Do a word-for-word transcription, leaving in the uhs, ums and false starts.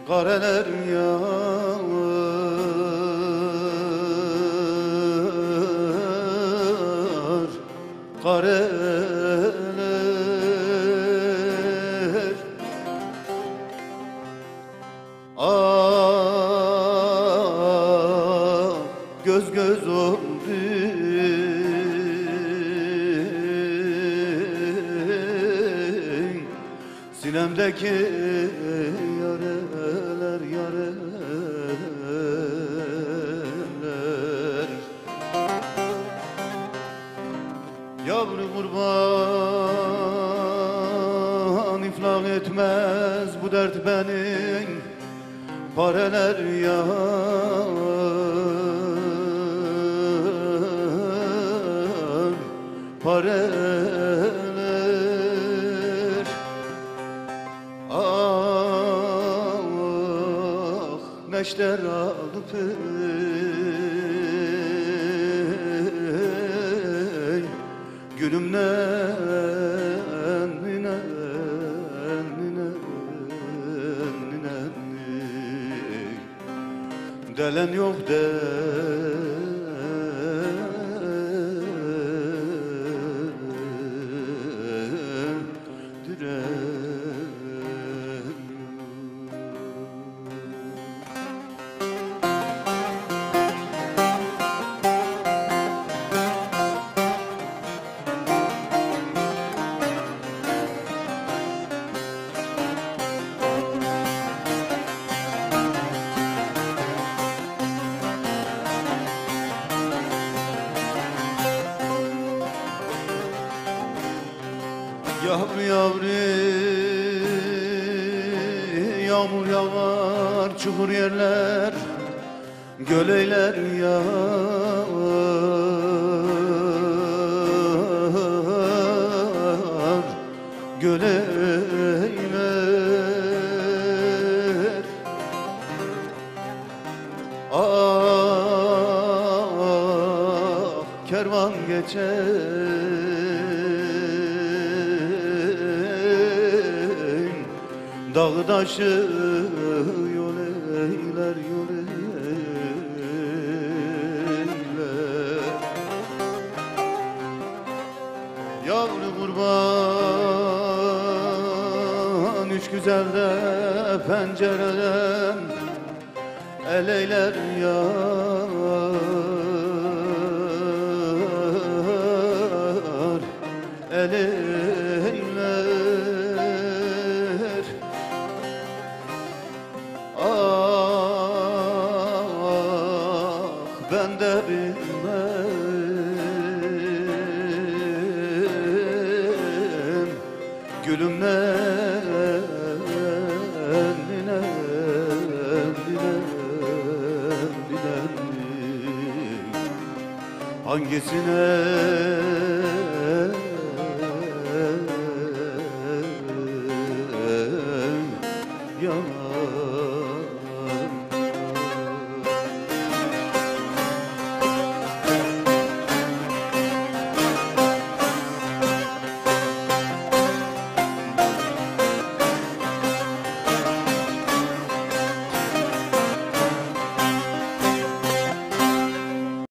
kareler yağar, kareler. Ah, göz göz olduk sinemdeki yareler, yareler. Yavru kurban iflah etmez bu dert benim, pareler yağar, pareler. Ah, neşter aldı pey, gülümden ninen, ninen, ninen. Delen yok dediren. Yavru yavru yağmur yağar, çukur yerler, göleyler yağar, göleyler. Ah, kervan geçer dağı taşı yol eyler, yol eyler. Yavru kurban üç güzelde pencereden el eyler yar, el eyler. Ah, ben de bilmem gülümden ninen, ninen, ninen. Hangisine yanar?